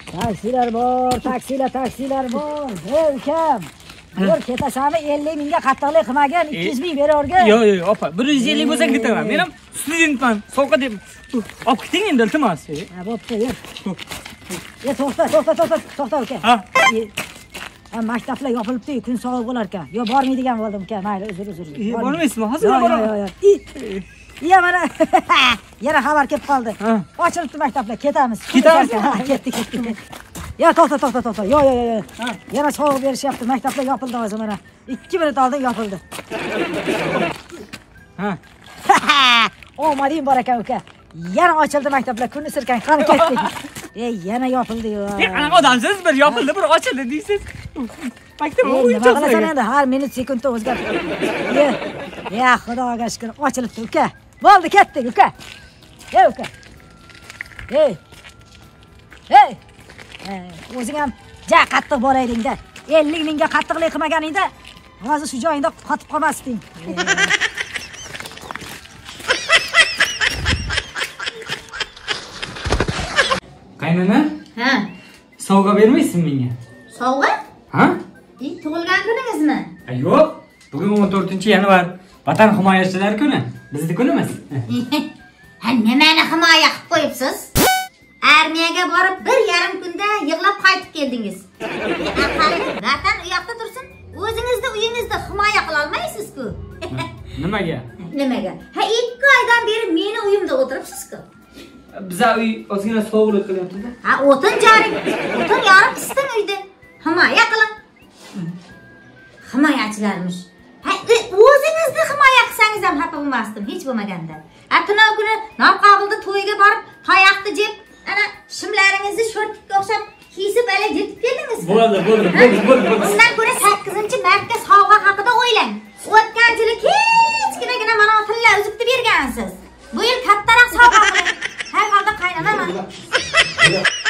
Taksilar bor, taksilar bor. Ey ukam. Yor ketasanmi 50 mingga qattiqlik qilmagan 200 ming beravergan. Yo'q, opa, 150 bo'lsa ketaman. Men ham studentman. Sovqa deb olib keting endi iltimos. Ha, bo'pti, yur. To'xta uka. Ha. Maktablar yopilibdi, kun sovuq bo'lar ekan. Yo, bormaydigan bo'ldim uka. Mayli, uzr. Bormaysizmi? Hozir boraman. Yo'q. Ya mana yana xabar kelib qoldi. Ochilibdi maktablar, ketamiz. Ketdik. Ya to'xta. Yo. Yana sovuq berishyapti. Maktablar yopildi hozir mana. 2 minut oldin yopildi. Ha. Omading bor ekan uka. Yana ochildi maktablar. Kunni sirkang, qani ketdik. Yana yopildi-yu. Qanaqa odamsiz? Bir yopildi, bir ochildi deysiz. Maktab o'yinchoq. Nima qilasan endi? Har minut sekundda o'zgarib. Ya xudoga shukr, ochilibdi uka. Bo'ldi, ketdik uka. Uka. Hey. O'zing ham ja qattiq borayding-da. 50 mingga qattiqlik qilmaganingda hozir shu joyingda qotib qolmasding. Qaynona? Ha. Sovg'a bermaysiz menga? Sovg'a? Ha? Tug'ilgan kuningizmi? Yo'q. Bugun 14-yanvar. Vatan himoyachilar kuni. Bizning kunimiz. Ha, nimani himoya qilib qo'yibsiz? Armiyaga borib 1,5 kunda yig'lab qaytib keldingiz. Vatan u yoqda tursin, o'zingizni uyingizda himoya qila olmaysiz-ku. Nimaga? Ha, 2 oydan beri meni uyimda o'tiribsiz-ku. Biza uy ozgina sovuqlik qilyapti-da. Ha, o'tin yorib isitsin uyda. Himoya qiling. Himoyachilarmish. Ha, o'zingizni himoya qilsangiz ham xafa bo'lmasdim, hech bo'lmaganda. Tunov kuni Novqobilda to'yga borib, tayoqni jeb, ana shimlaringizni sho'rtikka o'xshab kesib ala yetib keldingiz. Bo'ldi. Bundan ko'ra 8-martga sovg'a haqida o'ylang. O'tgan yili kichkinagina mana tilla uzibdi bergansiz. Bu yil kattaroq sovg'a qiling. Har holda qaynonaman.